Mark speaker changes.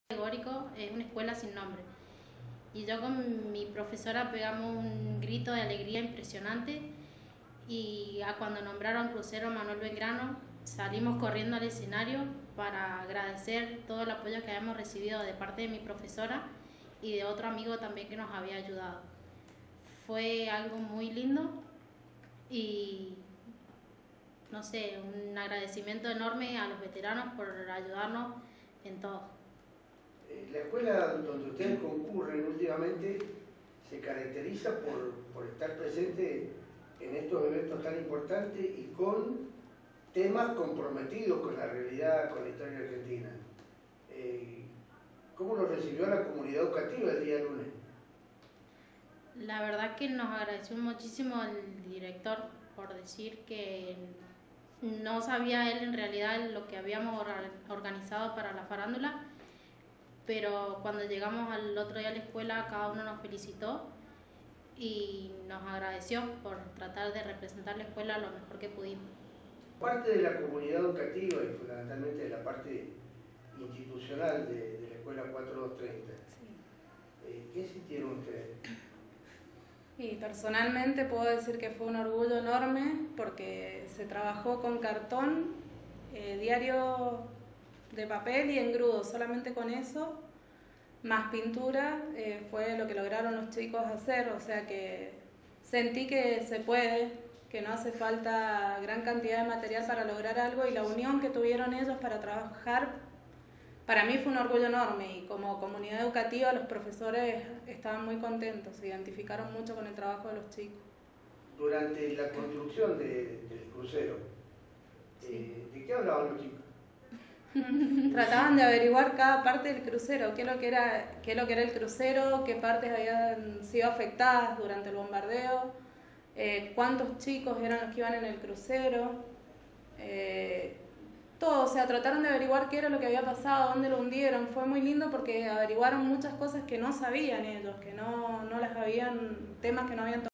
Speaker 1: Alegórico es una escuela sin nombre. Y yo con mi profesora pegamos un grito de alegría impresionante y cuando nombraron crucero Manuel Belgrano salimos corriendo al escenario para agradecer todo el apoyo que habíamos recibido de parte de mi profesora y de otro amigo también que nos había ayudado. Fue algo muy lindo y no sé, un agradecimiento enorme a los veteranos por ayudarnos en todo.
Speaker 2: La escuela donde ustedes concurren últimamente se caracteriza por estar presente en estos eventos tan importantes y con temas comprometidos con la realidad, con la historia argentina. ¿Cómo lo recibió la comunidad educativa el día lunes?
Speaker 1: La verdad que nos agradeció muchísimo el director por decir que no sabía él en realidad lo que habíamos organizado para la farándula, pero cuando llegamos al otro día a la escuela cada uno nos felicitó y nos agradeció por tratar de representar la escuela lo mejor que pudimos.
Speaker 2: Parte de la comunidad educativa y fundamentalmente de la parte institucional de la escuela 4230, sí. ¿Qué sintieron ustedes?
Speaker 3: Y personalmente puedo decir que fue un orgullo enorme porque se trabajó con cartón, diario de papel y engrudo, solamente con eso, más pintura, fue lo que lograron los chicos hacer, o sea que sentí que se puede, que no hace falta gran cantidad de material para lograr algo y la unión que tuvieron ellos para trabajar, para mí fue un orgullo enorme y como comunidad educativa los profesores estaban muy contentos, se identificaron mucho con el trabajo de los chicos.
Speaker 2: Durante la construcción del crucero, ¿de qué hablaban los chicos?
Speaker 3: Trataban de averiguar cada parte del crucero, qué es lo que era el crucero, qué partes habían sido afectadas durante el bombardeo, cuántos chicos eran los que iban en el crucero, todo, o sea, trataron de averiguar qué era lo que había pasado, dónde lo hundieron. Fue muy lindo porque averiguaron muchas cosas que no sabían ellos, que no las habían, temas que no habían tocado.